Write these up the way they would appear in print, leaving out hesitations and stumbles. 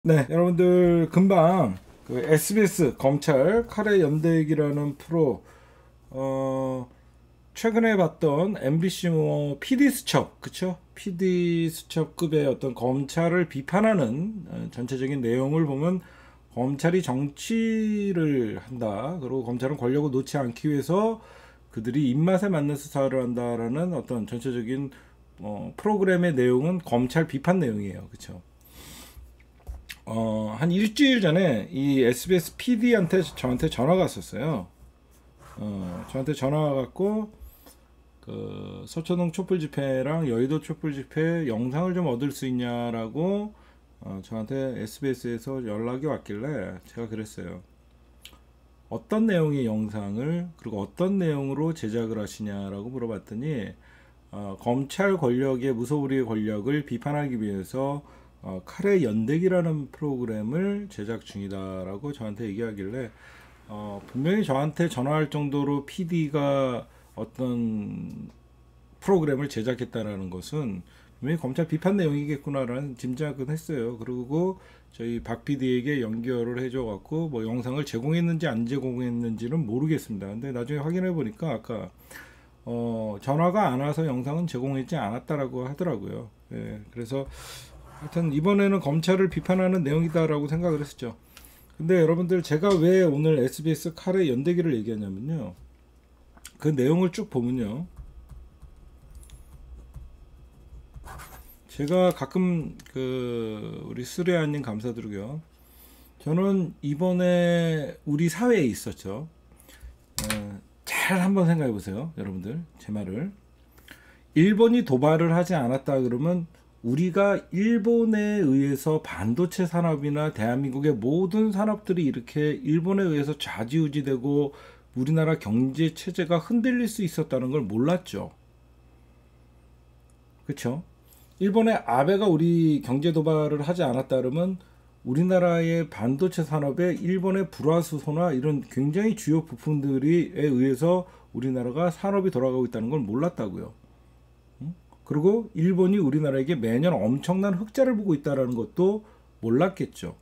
네, 여러분들 금방 그 SBS 검찰 칼의 연대기라는 프로 최근에 봤던 MBC 뭐 PD 수첩 그쵸? PD 수첩급의 어떤 검찰을 비판하는 전체적인 내용을 보면 검찰이 정치를 한다. 그리고 검찰은 권력을 놓지 않기 위해서 그들이 입맛에 맞는 수사를 한다라는 어떤 전체적인 프로그램의 내용은 검찰 비판 내용이에요. 그쵸? 한 일주일 전에 이 SBS PD한테 저한테 전화가 왔었어요. 저한테 전화가 왔고 그 서초동 촛불 집회랑 여의도 촛불 집회 영상을 좀 얻을 수 있냐라고 저한테 SBS에서 연락이 왔길래 제가 그랬어요. 어떤 내용의 영상을 그리고 어떤 내용으로 제작을 하시냐라고 물어봤더니 검찰 권력의 무소불위의 권력을 비판하기 위해서 칼의 연대기라는 프로그램을 제작 중이다라고 저한테 얘기하길래 분명히 저한테 전화할 정도로 PD가 어떤 프로그램을 제작했다라는 것은 분명히 검찰 비판 내용이겠구나라는 짐작은 했어요. 그리고 저희 박 PD에게 연결을 해줘갖고 뭐 영상을 제공했는지 안 제공했는지는 모르겠습니다. 근데 나중에 확인해 보니까 아까 전화가 안 와서 영상은 제공하지 않았다라고 하더라고요. 예, 그래서 하여튼 이번에는 검찰을 비판하는 내용이다라고 생각을 했었죠. 근데 여러분들 제가 왜 오늘 SBS 칼의 연대기를 얘기하냐면요. 그 내용을 쭉 보면요. 제가 가끔 그 우리 수레아님 감사드리고요. 저는 이번에 우리 사회에 있었죠. 잘 한번 생각해 보세요. 여러분들 제 말을. 일본이 도발을 하지 않았다 그러면 우리가 일본에 의해서 반도체 산업이나 대한민국의 모든 산업들이 이렇게 일본에 의해서 좌지우지되고 우리나라 경제 체제가 흔들릴 수 있었다는 걸 몰랐죠. 그렇죠? 일본의 아베가 우리 경제 도발을 하지 않았다 그러면 우리나라의 반도체 산업에 일본의 불화수소나 이런 굉장히 주요 부품들에 의해서 우리나라가 산업이 돌아가고 있다는 걸 몰랐다고요. 그리고 일본이 우리나라에게 매년 엄청난 흑자를 보고 있다는 것도 몰랐겠죠.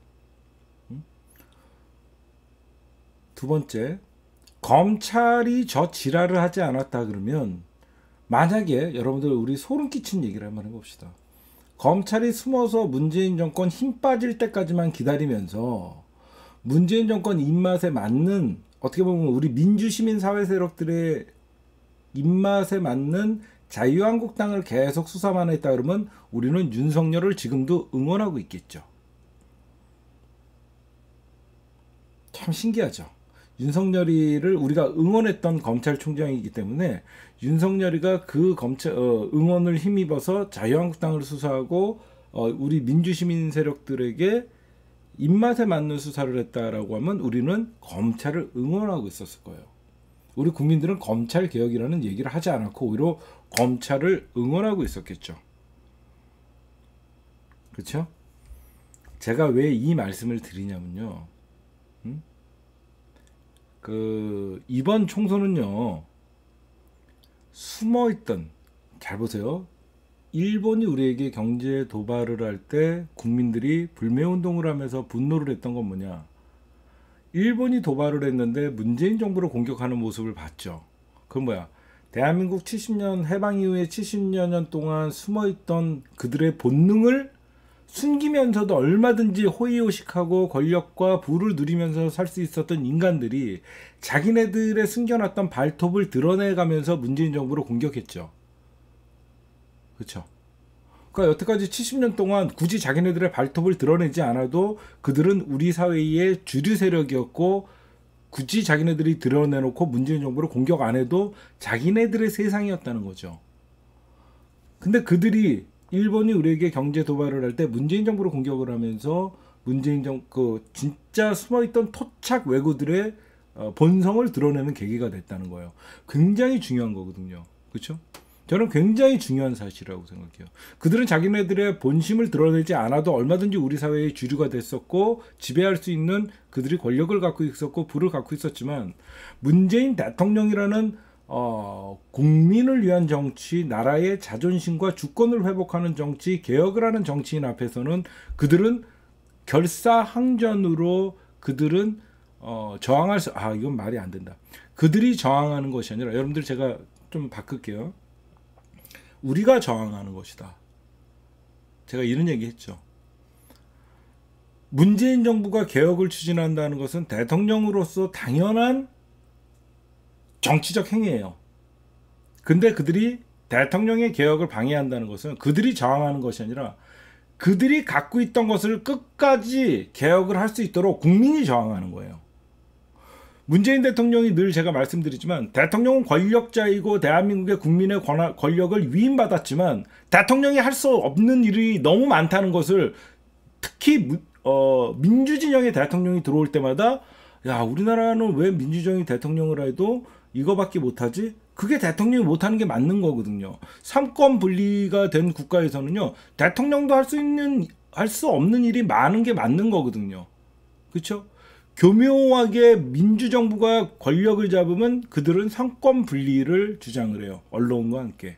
두 번째, 검찰이 저 지랄을 하지 않았다 그러면 만약에 여러분들 우리 소름 끼친 얘기를 한번 해봅시다. 검찰이 숨어서 문재인 정권 힘 빠질 때까지만 기다리면서 문재인 정권 입맛에 맞는 어떻게 보면 우리 민주시민 사회 세력들의 입맛에 맞는 자유한국당을 계속 수사만 했다 그러면 우리는 윤석열을 지금도 응원하고 있겠죠. 참 신기하죠. 윤석열이를 우리가 응원했던 검찰총장이기 때문에 윤석열이가 그 검찰 응원을 힘입어서 자유한국당을 수사하고 우리 민주시민 세력들에게 입맛에 맞는 수사를 했다라고 하면 우리는 검찰을 응원하고 있었을 거예요. 우리 국민들은 검찰 개혁이라는 얘기를 하지 않았고 오히려 검찰을 응원하고 있었겠죠. 그렇죠? 제가 왜 이 말씀을 드리냐면요. 그 이번 총선은요. 숨어있던 잘 보세요. 일본이 우리에게 경제 도발을 할 때 국민들이 불매운동을 하면서 분노를 했던 건 뭐냐. 일본이 도발을 했는데 문재인 정부를 공격하는 모습을 봤죠. 그건 뭐야. 대한민국 70년 해방 이후에 70여 년 동안 숨어있던 그들의 본능을 숨기면서도 얼마든지 호의호식하고 권력과 부를 누리면서 살 수 있었던 인간들이 자기네들의 숨겨놨던 발톱을 드러내가면서 문재인 정부를 공격했죠. 그렇죠? 그러니까 여태까지 70년 동안 굳이 자기네들의 발톱을 드러내지 않아도 그들은 우리 사회의 주류 세력이었고 굳이 자기네들이 드러내놓고 문재인 정부를 공격 안 해도 자기네들의 세상이었다는 거죠. 근데 그들이 일본이 우리에게 경제 도발을 할 때 문재인 정부를 공격을 하면서 문재인 그 진짜 숨어있던 토착 왜구들의 본성을 드러내는 계기가 됐다는 거예요. 굉장히 중요한 거거든요. 그렇죠? 저는 굉장히 중요한 사실이라고 생각해요. 그들은 자기네들의 본심을 드러내지 않아도 얼마든지 우리 사회의 주류가 됐었고 지배할 수 있는 그들이 권력을 갖고 있었고 부를 갖고 있었지만 문재인 대통령이라는 국민을 위한 정치, 나라의 자존심과 주권을 회복하는 정치, 개혁을 하는 정치인 앞에서는 그들은 결사항전으로 그들은 저항할 수, 이건 말이 안 된다. 그들이 저항하는 것이 아니라, 여러분들 제가 좀 바꿀게요. 우리가 저항하는 것이다. 제가 이런 얘기 했죠. 문재인 정부가 개혁을 추진한다는 것은 대통령으로서 당연한 정치적 행위예요. 근데 그들이 대통령의 개혁을 방해한다는 것은 그들이 저항하는 것이 아니라 그들이 갖고 있던 것을 끝까지 개혁을 할 수 있도록 국민이 저항하는 거예요. 문재인 대통령이 늘 제가 말씀드리지만 대통령은 권력자이고 대한민국의 국민의 권력을 위임받았지만 대통령이 할 수 없는 일이 너무 많다는 것을 특히 민주진영의 대통령이 들어올 때마다 야, 우리나라는 왜 민주정의 대통령을 해도 이거밖에 못하지? 그게 대통령이 못하는 게 맞는 거거든요. 삼권 분리가 된 국가에서는요, 대통령도 할 수 없는 일이 많은 게 맞는 거거든요. 그렇죠? 교묘하게 민주정부가 권력을 잡으면 그들은 삼권 분리를 주장을 해요. 언론과 함께.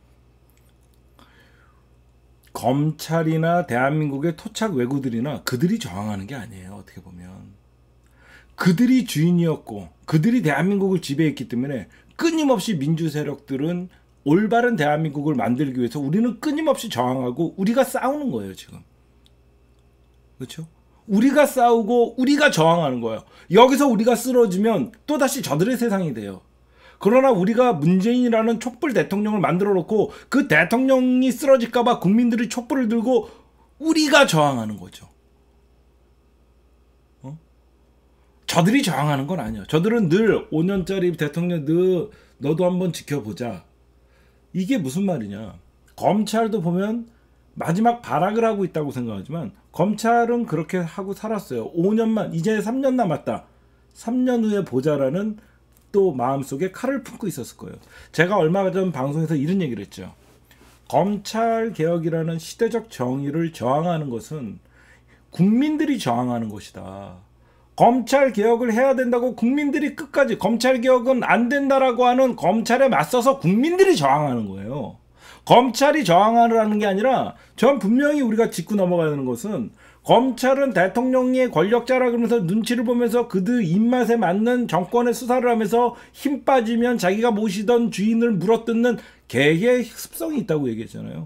검찰이나 대한민국의 토착 왜구들이나 그들이 저항하는 게 아니에요. 어떻게 보면. 그들이 주인이었고 그들이 대한민국을 지배했기 때문에 끊임없이 민주 세력들은 올바른 대한민국을 만들기 위해서 우리는 끊임없이 저항하고 우리가 싸우는 거예요. 지금. 그렇죠? 우리가 싸우고 우리가 저항하는 거예요. 여기서 우리가 쓰러지면 또다시 저들의 세상이 돼요. 그러나 우리가 문재인이라는 촛불 대통령을 만들어 놓고 그 대통령이 쓰러질까 봐 국민들이 촛불을 들고 우리가 저항하는 거죠. 저들이 저항하는 건 아니에요. 저들은 늘 5년짜리 대통령 너도 한번 지켜보자. 이게 무슨 말이냐. 검찰도 보면 마지막 발악을 하고 있다고 생각하지만 검찰은 그렇게 하고 살았어요. 5년만, 이제 3년 남았다. 3년 후에 보자라는 또 마음속에 칼을 품고 있었을 거예요. 제가 얼마 전 방송에서 이런 얘기를 했죠. 검찰개혁이라는 시대적 정의를 저항하는 것은 국민들이 저항하는 것이다. 검찰개혁을 해야 된다고 국민들이 끝까지 검찰개혁은 안 된다라고 하는 검찰에 맞서서 국민들이 저항하는 거예요. 검찰이 저항하라는 게 아니라 전 분명히 우리가 짚고 넘어가야 되는 것은 검찰은 대통령의 권력자라 그러면서 눈치를 보면서 그들 입맛에 맞는 정권의 수사를 하면서 힘 빠지면 자기가 모시던 주인을 물어뜯는 개의 습성이 있다고 얘기했잖아요.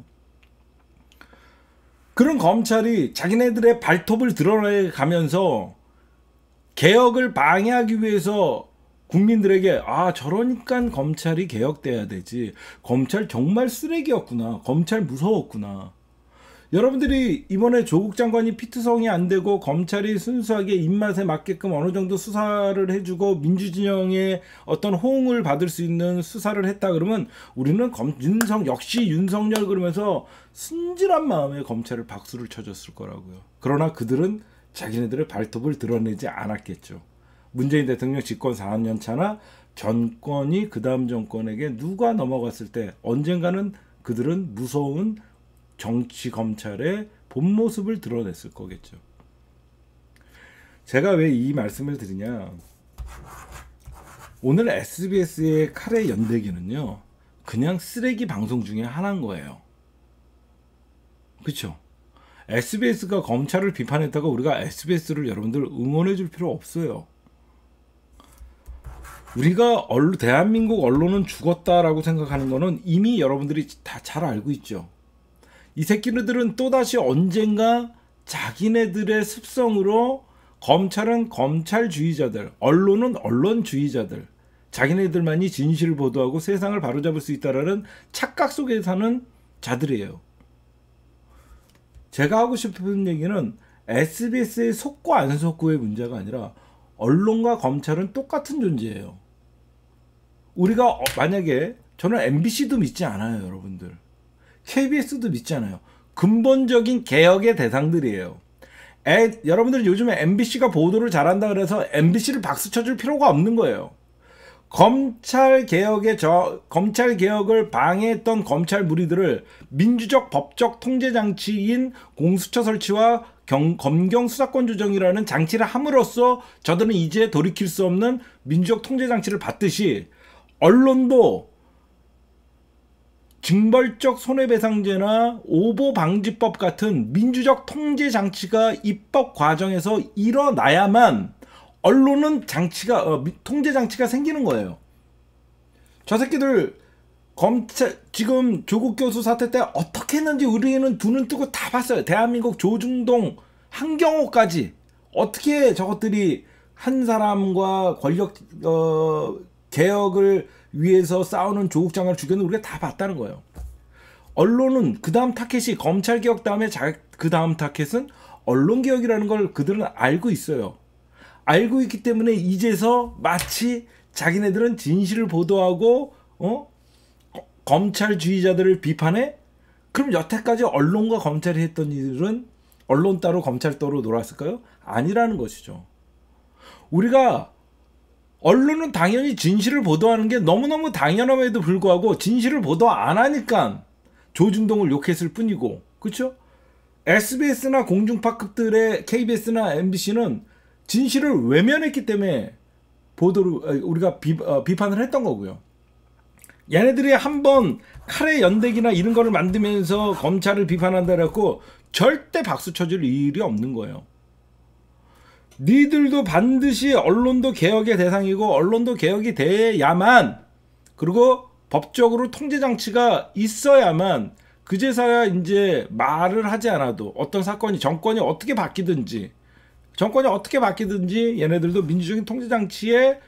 그런 검찰이 자기네들의 발톱을 드러내가면서 개혁을 방해하기 위해서 국민들에게 저러니까 검찰이 개혁돼야 되지. 검찰 정말 쓰레기였구나. 검찰 무서웠구나. 여러분들이 이번에 조국 장관이 피트성이 안 되고 검찰이 순수하게 입맛에 맞게끔 어느 정도 수사를 해주고 민주진영의 어떤 호응을 받을 수 있는 수사를 했다 그러면 우리는 역시 윤석열 그러면서 순진한 마음에 검찰을 박수를 쳐줬을 거라고요. 그러나 그들은 자기네들의 발톱을 드러내지 않았겠죠. 문재인 대통령 집권 4년 차나 정권이 그 다음 정권에게 누가 넘어갔을 때 언젠가는 그들은 무서운 정치 검찰의 본 모습을 드러냈을 거겠죠. 제가 왜 이 말씀을 드리냐. 오늘 SBS의 칼의 연대기는요. 그냥 쓰레기 방송 중에 하나인 거예요. 그렇죠? SBS가 검찰을 비판했다가 우리가 SBS를 여러분들 응원해 줄 필요 없어요. 우리가 대한민국 언론은 죽었다라고 생각하는 거는 이미 여러분들이 다 잘 알고 있죠. 이 새끼들은 또다시 언젠가 자기네들의 습성으로 검찰은 검찰주의자들, 언론은 언론주의자들, 자기네들만이 진실을 보도하고 세상을 바로잡을 수 있다라는 착각 속에 사는 자들이에요. 제가 하고 싶은 얘기는 SBS의 속고 안 속고의 문제가 아니라 언론과 검찰은 똑같은 존재예요. 우리가 만약에 저는 MBC도 믿지 않아요, 여러분들. KBS도 믿지 않아요. 근본적인 개혁의 대상들이에요. 여러분들 요즘에 MBC가 보도를 잘한다 그래서 MBC를 박수 쳐줄 필요가 없는 거예요. 검찰 개혁을 방해했던 검찰 무리들을 민주적 법적 통제 장치인 공수처 설치와 검경 수사권 조정이라는 장치를 함으로써 저들은 이제 돌이킬 수 없는 민주적 통제 장치를 받듯이 언론도 징벌적 손해배상제나 오보방지법 같은 민주적 통제 장치가 입법 과정에서 일어나야만 언론은 통제 장치가 생기는 거예요. 저 새끼들 검찰 지금 조국 교수 사태 때 어떻게 했는지 우리는 두 눈 뜨고 다 봤어요. 대한민국 조중동 한경호까지 어떻게 저것들이 한 사람과 권력 개혁을 위해서 싸우는 조국 장관을 죽였는지 우리가 다 봤다는 거예요. 언론은 그 다음 타켓이 검찰개혁 다음에 그 다음 타켓은 언론개혁이라는 걸 그들은 알고 있어요. 알고 있기 때문에 이제서 마치 자기네들은 진실을 보도하고 검찰주의자들을 비판해? 그럼 여태까지 언론과 검찰이 했던 일은 언론 따로 검찰 따로 놀았을까요? 아니라는 것이죠. 우리가 언론은 당연히 진실을 보도하는 게 너무너무 당연함에도 불구하고 진실을 보도 안 하니까 조중동을 욕했을 뿐이고, 그렇죠? SBS나 공중파급들의 KBS나 MBC는 진실을 외면했기 때문에 보도를 우리가 비판을 했던 거고요. 얘네들이 한번 칼의 연대기나 이런 거를 만들면서 검찰을 비판한다 그래갖고 절대 박수 쳐줄 일이 없는 거예요. 니들도 반드시 언론도 개혁의 대상이고 언론도 개혁이 돼야만, 그리고 법적으로 통제장치가 있어야만 그제서야 이제 말을 하지 않아도 어떤 사건이 정권이 어떻게 바뀌든지 얘네들도 민주적인 통제장치의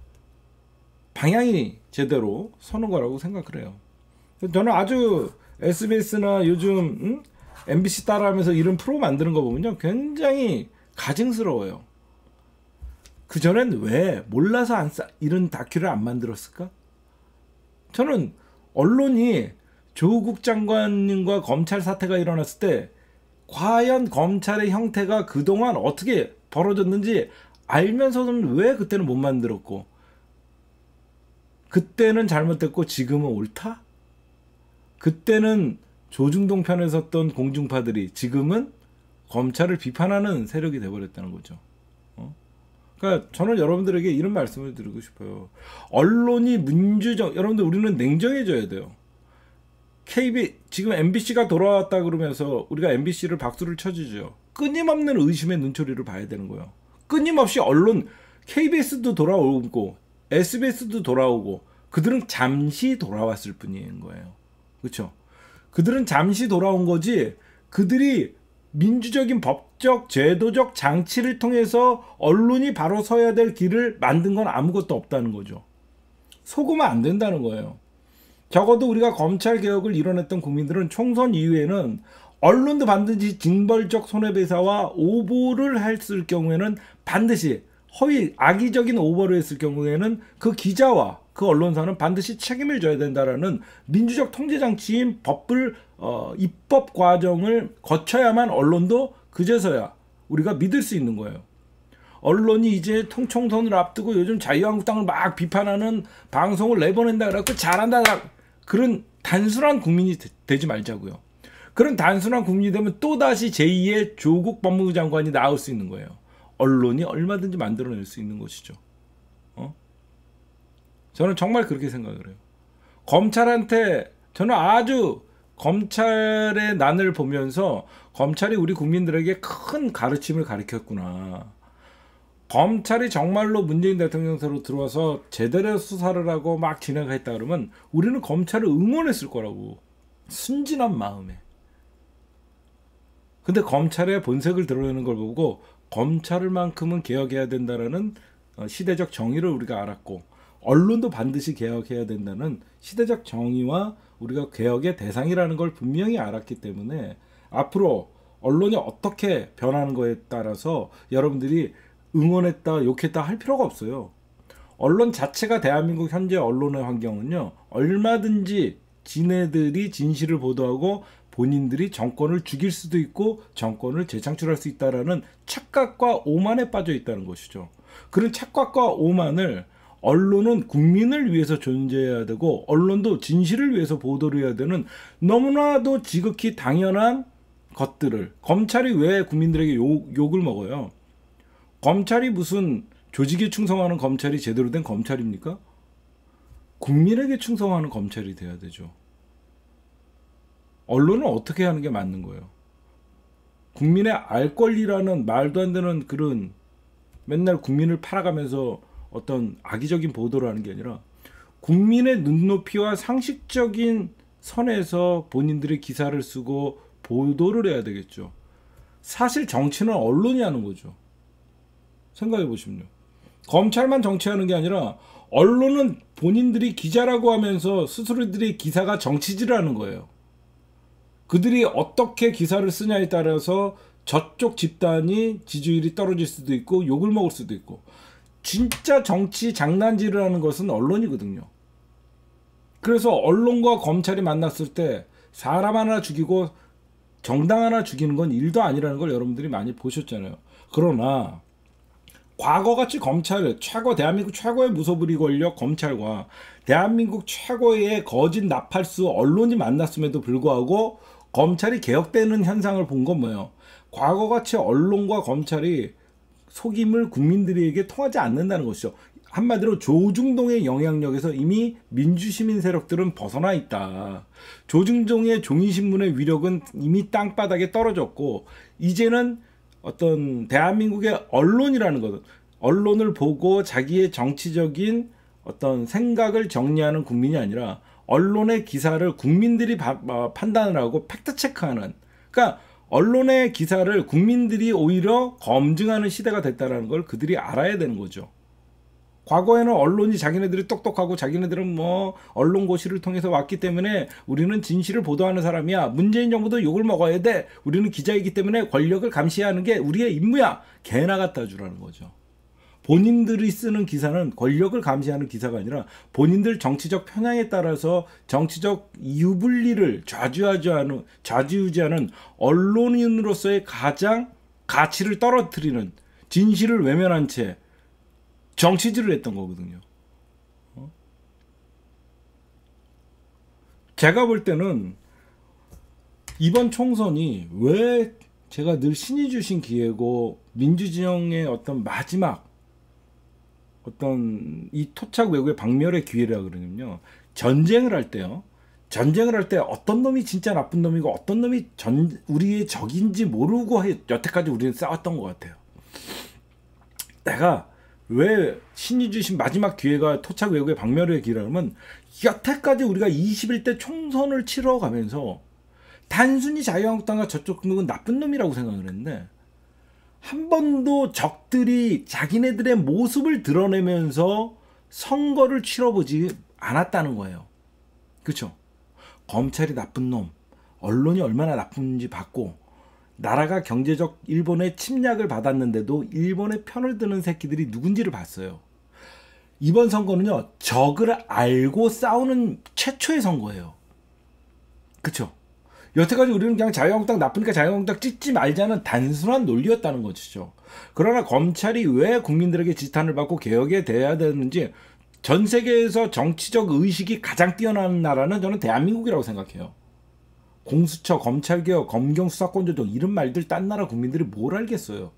방향이 제대로 서는 거라고 생각을 해요. 저는 아주 SBS나 요즘 MBC 따라하면서 이런 프로 만드는 거 보면요 굉장히 가증스러워요. 그전엔 왜 몰라서 이런 다큐를 안 만들었을까? 저는 언론이 조국 장관님과 검찰 사태가 일어났을 때 과연 검찰의 형태가 그동안 어떻게 벌어졌는지 알면서는 왜 그때는 못 만들었고, 그때는 잘못됐고 지금은 옳다? 그때는 조중동 편에 섰던 공중파들이 지금은 검찰을 비판하는 세력이 돼버렸다는 거죠. 그러니까 저는 여러분들에게 이런 말씀을 드리고 싶어요. 언론이 여러분들 우리는 냉정해져야 돼요. 지금 MBC가 돌아왔다 그러면서 우리가 MBC를 박수를 쳐주죠. 끊임없는 의심의 눈초리를 봐야 되는 거예요. 끊임없이 언론 KBS도 돌아오고 SBS도 돌아오고 그들은 잠시 돌아왔을 뿐인 거예요. 그렇죠? 그들은 잠시 돌아온 거지 그들이 민주적인 법적 제도적 장치를 통해서 언론이 바로 서야 될 길을 만든 건 아무것도 없다는 거죠. 속으면 안 된다는 거예요. 적어도 우리가 검찰개혁을 이뤄냈던 국민들은 총선 이후에는 언론도 반드시 징벌적 손해배상과 오보를 했을 경우에는 반드시 악의적인 오보를 했을 경우에는 그 기자와 그 언론사는 반드시 책임을 져야 된다라는 민주적 통제장치인 입법 과정을 거쳐야만 언론도 그제서야 우리가 믿을 수 있는 거예요. 언론이 이제 총선을 앞두고 요즘 자유한국당을 막 비판하는 방송을 내보낸다 그래갖고 잘한다, 그런 단순한 국민이 되지 말자고요. 그런 단순한 국민이 되면 또다시 제2의 조국 법무부 장관이 나올 수 있는 거예요. 언론이 얼마든지 만들어낼 수 있는 것이죠. 저는 정말 그렇게 생각을 해요. 저는 아주 검찰의 난을 보면서 검찰이 우리 국민들에게 큰 가르침을 가르쳤구나. 검찰이 정말로 문재인 대통령으로 들어와서 제대로 수사를 하고 막 진행했다 그러면 우리는 검찰을 응원했을 거라고. 순진한 마음에. 근데 검찰의 본색을 드러내는 걸 보고 검찰만큼은 개혁해야 된다라는 시대적 정의를 우리가 알았고, 언론도 반드시 개혁해야 된다는 시대적 정의와 우리가 개혁의 대상이라는 걸 분명히 알았기 때문에 앞으로 언론이 어떻게 변하는 거에 따라서 여러분들이 응원했다 욕했다 할 필요가 없어요. 언론 자체가 대한민국 현재 언론의 환경은요 얼마든지 지네들이 진실을 보도하고 본인들이 정권을 죽일 수도 있고 정권을 재창출할 수 있다라는 착각과 오만에 빠져 있다는 것이죠. 그런 착각과 오만을 언론은 국민을 위해서 존재해야 되고 언론도 진실을 위해서 보도를 해야 되는 너무나도 지극히 당연한 것들을, 검찰이 왜 국민들에게 욕을 먹어요? 검찰이 무슨 조직에 충성하는 검찰이 제대로 된 검찰입니까? 국민에게 충성하는 검찰이 돼야 되죠. 언론은 어떻게 하는 게 맞는 거예요? 국민의 알 권리라는 말도 안 되는 그런 맨날 국민을 팔아가면서 어떤 악의적인 보도를 하는 게 아니라 국민의 눈높이와 상식적인 선에서 본인들의 기사를 쓰고 보도를 해야 되겠죠. 사실 정치는 언론이 하는 거죠. 생각해 보시면요. 검찰만 정치하는 게 아니라 언론은 본인들이 기자라고 하면서 스스로들의 기사가 정치질을 하는 거예요. 그들이 어떻게 기사를 쓰냐에 따라서 저쪽 집단이 지지율이 떨어질 수도 있고 욕을 먹을 수도 있고, 진짜 정치 장난질을 하는 것은 언론이거든요. 그래서 언론과 검찰이 만났을 때 사람 하나 죽이고 정당 하나 죽이는 건 일도 아니라는 걸 여러분들이 많이 보셨잖아요. 그러나 과거같이 검찰, 대한민국 최고의 무소불위 권력 검찰과 대한민국 최고의 거짓 나팔수 언론이 만났음에도 불구하고 검찰이 개혁되는 현상을 본 건 뭐예요? 과거같이 언론과 검찰이 속임을 국민들에게 통하지 않는다는 것이죠. 한마디로 조중동의 영향력에서 이미 민주시민 세력들은 벗어나 있다. 조중동의 종이신문의 위력은 이미 땅바닥에 떨어졌고, 이제는 어떤 대한민국의 언론이라는 것은 언론을 보고 자기의 정치적인 어떤 생각을 정리하는 국민이 아니라 언론의 기사를 국민들이 판단을 하고 팩트체크하는, 그러니까 언론의 기사를 국민들이 오히려 검증하는 시대가 됐다는 걸 그들이 알아야 되는 거죠. 과거에는 언론이 자기네들이 똑똑하고 자기네들은 뭐 언론고시를 통해서 왔기 때문에 우리는 진실을 보도하는 사람이야, 문재인 정부도 욕을 먹어야 돼, 우리는 기자이기 때문에 권력을 감시하는 게 우리의 임무야, 개나 갖다 주라는 거죠. 본인들이 쓰는 기사는 권력을 감시하는 기사가 아니라 본인들 정치적 편향에 따라서 정치적 유불리를 좌지우지하는 언론인으로서의 가장 가치를 떨어뜨리는, 진실을 외면한 채 정치질을 했던 거거든요. 제가 볼 때는 이번 총선이 왜 제가 늘 신이 주신 기회고 민주진영의 어떤 마지막 어떤 이 토착 외국의 박멸의 기회라 그러냐면요. 전쟁을 할 때요. 전쟁을 할 때 어떤 놈이 진짜 나쁜 놈이고 어떤 놈이 우리의 적인지 모르고 여태까지 우리는 싸웠던 것 같아요. 내가 왜 신이 주신 마지막 기회가 토착 외국의 박멸의 기회라면, 여태까지 우리가 21대 총선을 치러가면서 단순히 자유한국당과 저쪽 놈은 나쁜 놈이라고 생각을 했는데, 한 번도 적들이 자기네들의 모습을 드러내면서 선거를 치러보지 않았다는 거예요. 그렇죠? 검찰이 나쁜 놈, 언론이 얼마나 나쁜지 봤고, 나라가 경제적 일본의 침략을 받았는데도 일본의 편을 드는 새끼들이 누군지를 봤어요. 이번 선거는요, 적을 알고 싸우는 최초의 선거예요. 그렇죠? 여태까지 우리는 그냥 자유한국당 나쁘니까 자유한국당 찍지 말자는 단순한 논리였다는 것이죠. 그러나 검찰이 왜 국민들에게 지탄을 받고 개혁에 대해야 되는지, 전 세계에서 정치적 의식이 가장 뛰어난 나라는 저는 대한민국이라고 생각해요. 공수처, 검찰개혁, 검경 수사권 조정 이런 말들 딴 나라 국민들이 뭘 알겠어요.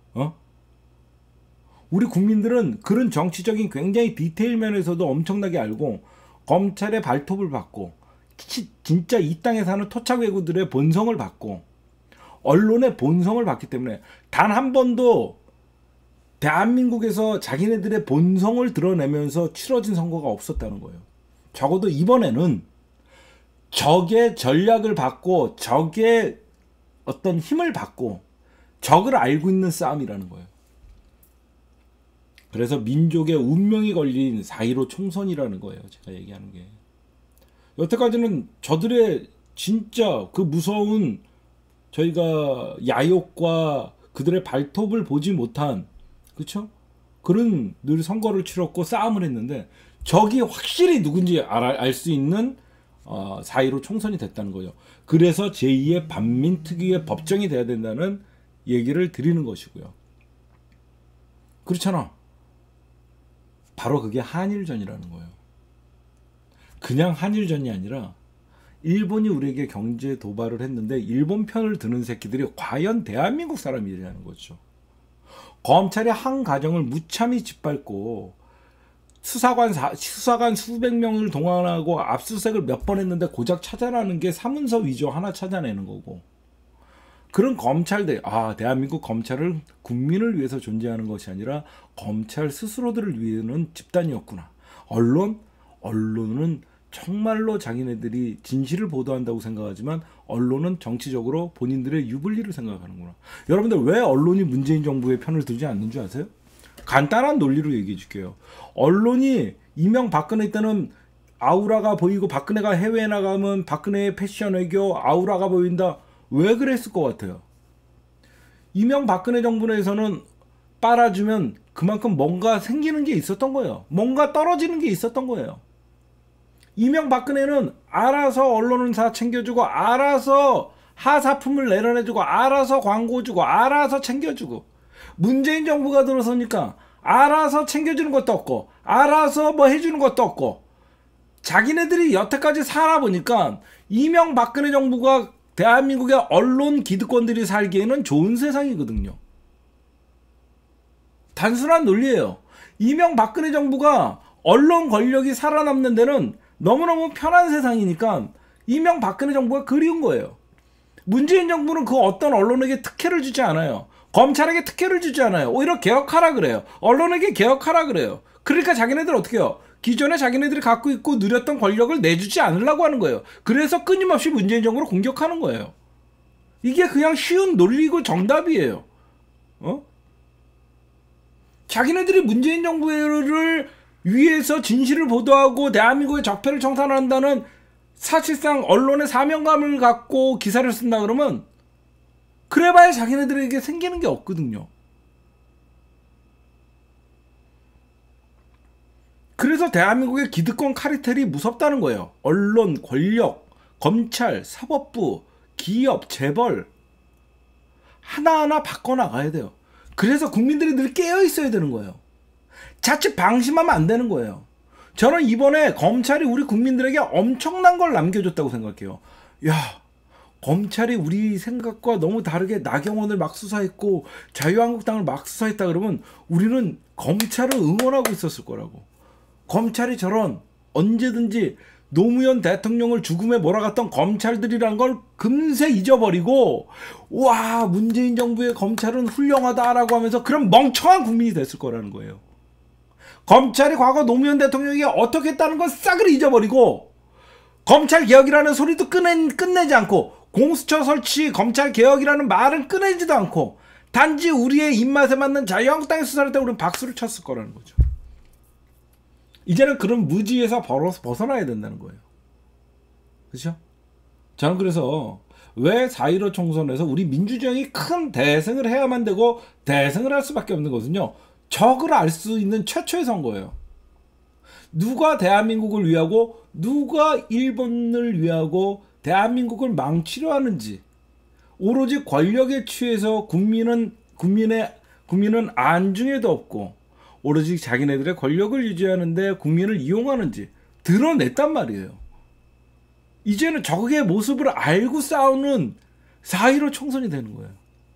우리 국민들은 그런 정치적인 굉장히 디테일 면에서도 엄청나게 알고, 검찰의 발톱을 받고, 진짜 이 땅에 사는 토착 외구들의 본성을 받고, 언론의 본성을 받기 때문에 단 한 번도 대한민국에서 자기네들의 본성을 드러내면서 치러진 선거가 없었다는 거예요. 적어도 이번에는 적의 전략을 받고 적의 어떤 힘을 받고 적을 알고 있는 싸움이라는 거예요. 그래서 민족의 운명이 걸린 4.15 총선이라는 거예요. 제가 얘기하는 게. 여태까지는 저들의 진짜 그 무서운, 저희가 야욕과 그들의 발톱을 보지 못한, 그렇죠? 그런 늘 선거를 치렀고 싸움을 했는데, 적이 확실히 누군지 알 수 있는 4.15 총선이 됐다는 거예요. 그래서 제2의 반민특위의 법정이 돼야 된다는 얘기를 드리는 것이고요. 그렇잖아. 바로 그게 한일전이라는 거예요. 그냥 한일전이 아니라 일본이 우리에게 경제 도발을 했는데 일본 편을 드는 새끼들이 과연 대한민국 사람이라는 거죠. 검찰이 한 가정을 무참히 짓밟고 수사관 수백 명을 동원하고 압수수색을 몇 번 했는데 고작 찾아내는 게 사문서 위조 하나 찾아내는 거고. 그런 검찰들, 대한민국 검찰은 국민을 위해서 존재하는 것이 아니라 검찰 스스로들을 위하는 집단이었구나. 언론은 정말로 자기네들이 진실을 보도한다고 생각하지만 언론은 정치적으로 본인들의 유불리를 생각하는구나. 여러분들 왜 언론이 문재인 정부의 편을 들지 않는 줄 아세요? 간단한 논리로 얘기해 줄게요. 언론이 이명박근혜 때는 아우라가 보이고 박근혜가 해외에 나가면 박근혜의 패션 외교 아우라가 보인다. 왜 그랬을 것 같아요? 이명박근혜 정부 내에서는 빨아주면 그만큼 뭔가 생기는 게 있었던 거예요. 뭔가 떨어지는 게 있었던 거예요. 이명박근혜는 알아서 언론사 챙겨주고 알아서 하사품을 내려내주고 알아서 광고 주고 알아서 챙겨주고, 문재인 정부가 들어서니까 알아서 챙겨주는 것도 없고 알아서 뭐 해주는 것도 없고, 자기네들이 여태까지 살아보니까 이명박근혜 정부가 대한민국의 언론 기득권들이 살기에는 좋은 세상이거든요. 단순한 논리예요. 이명박근혜 정부가 언론 권력이 살아남는 데는 너무너무 편한 세상이니까 이명박근혜 정부가 그리운 거예요. 문재인 정부는 그 어떤 언론에게 특혜를 주지 않아요. 검찰에게 특혜를 주지 않아요. 오히려 개혁하라 그래요. 언론에게 개혁하라 그래요. 그러니까 자기네들 어떻게 해요? 기존에 자기네들이 갖고 있고 누렸던 권력을 내주지 않으려고 하는 거예요. 그래서 끊임없이 문재인 정부를 공격하는 거예요. 이게 그냥 쉬운 논리고 정답이에요. 자기네들이 문재인 정부를 위해서 진실을 보도하고 대한민국의 적폐를 청산한다는 사실상 언론의 사명감을 갖고 기사를 쓴다 그러면 그래봐야 자기네들에게 생기는 게 없거든요. 그래서 대한민국의 기득권 카르텔이 무섭다는 거예요. 언론, 권력, 검찰, 사법부, 기업, 재벌 하나하나 바꿔나가야 돼요. 그래서 국민들이 늘 깨어 있어야 되는 거예요. 자칫 방심하면 안 되는 거예요. 저는 이번에 검찰이 우리 국민들에게 엄청난 걸 남겨줬다고 생각해요. 야, 검찰이 우리 생각과 너무 다르게 나경원을 막 수사했고 자유한국당을 막 수사했다 그러면 우리는 검찰을 응원하고 있었을 거라고. 검찰이 저런 언제든지 노무현 대통령을 죽음에 몰아갔던 검찰들이란 걸 금세 잊어버리고, 와, 문재인 정부의 검찰은 훌륭하다라고 하면서 그런 멍청한 국민이 됐을 거라는 거예요. 검찰이 과거 노무현 대통령이 어떻게 했다는 건 싹을 잊어버리고, 검찰 개혁이라는 소리도 끝내지 않고, 공수처 설치, 검찰 개혁이라는 말은 꺼내지도 않고, 단지 우리의 입맛에 맞는 자유한국당의 수사를 할 때 우리는 박수를 쳤을 거라는 거죠. 이제는 그런 무지에서 벗어나야 된다는 거예요. 그렇죠? 저는 그래서 왜 4.15 총선에서 우리 민주정이 큰 대승을 해야만 되고 대승을 할 수밖에 없는 것은요, 적을 알 수 있는 최초의 선거예요. 누가 대한민국을 위하고 누가 일본을 위하고 대한민국을 망치려 하는지, 오로지 권력에 취해서 국민은 안중에도 없고 오로지 자기네들의 권력을 유지하는데 국민을 이용하는지 드러냈단 말이에요. 이제는 적의 모습을 알고 싸우는 4.15 총선이 되는 거예요.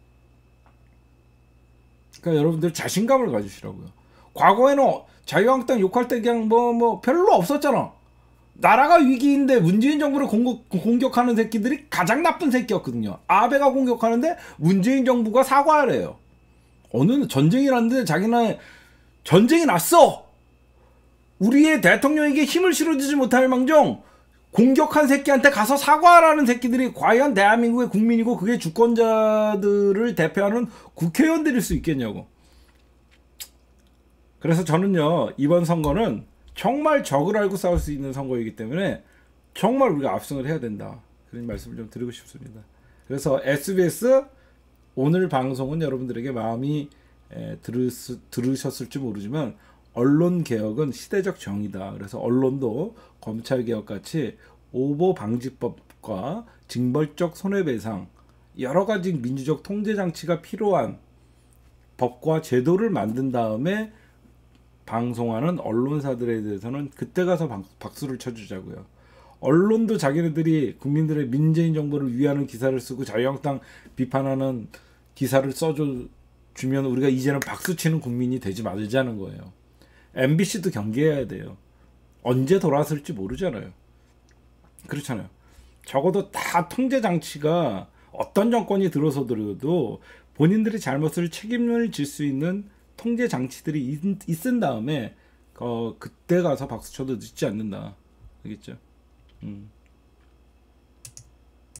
그러니까 여러분들 자신감을 가지시라고요. 과거에는 자유한국당 욕할 때 그냥 뭐 별로 없었잖아. 나라가 위기인데 문재인 정부를 공격하는 새끼들이 가장 나쁜 새끼였거든요. 아베가 공격하는데 문재인 정부가 사과하래요. 어느 전쟁이 났는데 자기네 전쟁이 났어. 우리의 대통령에게 힘을 실어주지 못할 망정 공격한 새끼한테 가서 사과하라는 새끼들이 과연 대한민국의 국민이고 그게 주권자들을 대표하는 국회의원들일 수 있겠냐고. 그래서 저는요, 이번 선거는 정말 적을 알고 싸울 수 있는 선거이기 때문에 정말 우리가 압승을 해야 된다, 그런 말씀을 좀 드리고 싶습니다. 그래서 SBS 오늘 방송은 여러분들에게 마음이 들으셨을지 모르지만 언론개혁은 시대적 정의다. 그래서 언론도 검찰개혁같이 오보방지법과 징벌적 손해배상, 여러가지 민주적 통제장치가 필요한 법과 제도를 만든 다음에 방송하는 언론사들에 대해서는 그때 가서 박수를 쳐주자고요. 언론도 자기네들이 국민들의 문재인 정부를 위하는 기사를 쓰고 자유한국당 비판하는 기사를 써주면 우리가 이제는 박수치는 국민이 되지 말자는 거예요. MBC도 경계해야 돼요. 언제 돌아설지 모르잖아요. 그렇잖아요. 적어도 다 통제 장치가 어떤 정권이 들어서더라도 본인들의 잘못을 책임을 질 수 있는 통제 장치들이 있은 다음에 그때 가서 박수 쳐도 늦지 않는다. 알겠죠? 음.